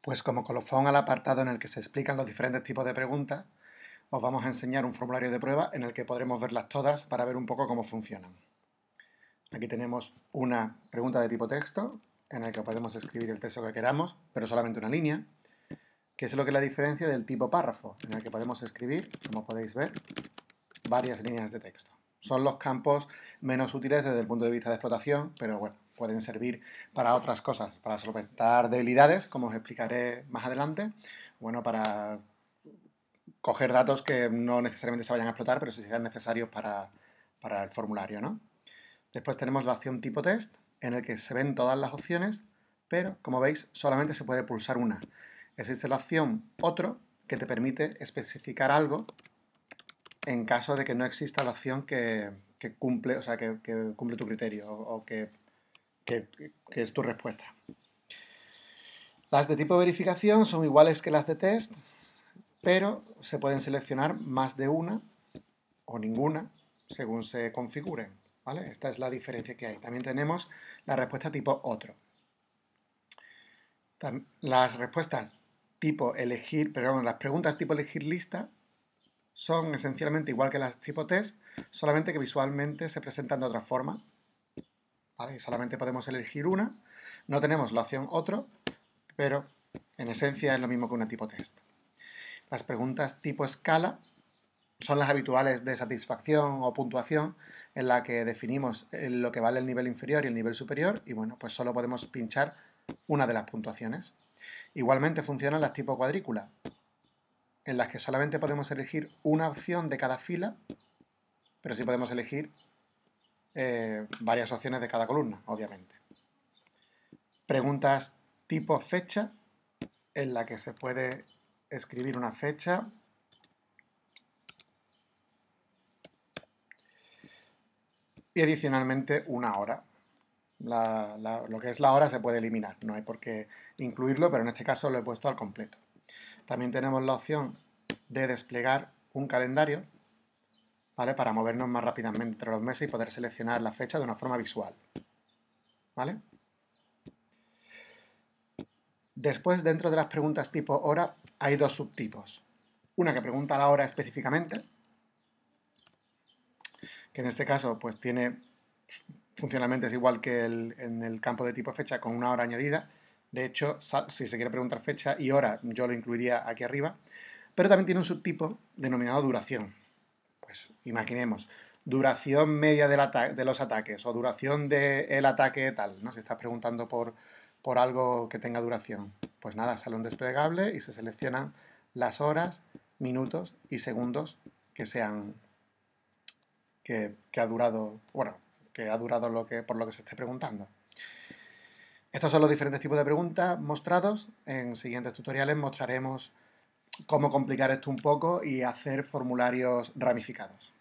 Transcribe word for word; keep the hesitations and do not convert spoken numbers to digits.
Pues como colofón al apartado en el que se explican los diferentes tipos de preguntas, os vamos a enseñar un formulario de prueba en el que podremos verlas todas para ver un poco cómo funcionan. Aquí tenemos una pregunta de tipo texto, en el que podemos escribir el texto que queramos, pero solamente una línea, que es lo que es la diferencia del tipo párrafo, en el que podemos escribir, como podéis ver, varias líneas de texto. Son los campos menos útiles desde el punto de vista de explotación, pero bueno, pueden servir para otras cosas, para solventar debilidades, como os explicaré más adelante, bueno, para coger datos que no necesariamente se vayan a explotar, pero sí sean necesarios para, para el formulario, ¿no? Después tenemos la opción tipo test, en el que se ven todas las opciones, pero como veis solamente se puede pulsar una. Existe la opción otro, que te permite especificar algo en caso de que no exista la opción que, que cumple, o sea, que, que cumple tu criterio o, o que, que, que es tu respuesta. Las de tipo verificación son iguales que las de test, pero se pueden seleccionar más de una o ninguna según se configuren, ¿vale? Esta es la diferencia que hay. También tenemos la respuesta tipo otro. Las respuestas tipo elegir, perdón, las preguntas tipo elegir lista son esencialmente igual que las tipo test, solamente que visualmente se presentan de otra forma, ¿vale? Solamente podemos elegir una, no tenemos la opción otro, pero en esencia es lo mismo que una tipo test. Las preguntas tipo escala son las habituales de satisfacción o puntuación, en la que definimos lo que vale el nivel inferior y el nivel superior, y bueno, pues solo podemos pinchar una de las puntuaciones. Igualmente funcionan las tipo cuadrícula, en las que solamente podemos elegir una opción de cada fila, pero sí podemos elegir eh, varias opciones de cada columna, obviamente. Preguntas tipo fecha, en la que se puede escribir una fecha y adicionalmente una hora. La, la, lo que es la hora se puede eliminar, no hay por qué incluirlo, pero en este caso lo he puesto al completo. También tenemos la opción de desplegar un calendario, ¿vale? Para movernos más rápidamente entre los meses y poder seleccionar la fecha de una forma visual, ¿vale? Después, dentro de las preguntas tipo hora, hay dos subtipos. Una que pregunta la hora específicamente, que en este caso pues tiene funcionalmente es igual que el, en el campo de tipo fecha con una hora añadida. De hecho, si se quiere preguntar fecha y hora, yo lo incluiría aquí arriba. Pero también tiene un subtipo denominado duración. Pues imaginemos, duración media del de los ataques o duración del ataque tal, ¿no? Si estás preguntando por, por algo que tenga duración. Pues nada, sale un desplegable y se seleccionan las horas, minutos y segundos que sean que, que ha durado, bueno, que ha durado lo que, por lo que se esté preguntando. Estos son los diferentes tipos de preguntas mostrados. En siguientes tutoriales mostraremos cómo complicar esto un poco y hacer formularios ramificados.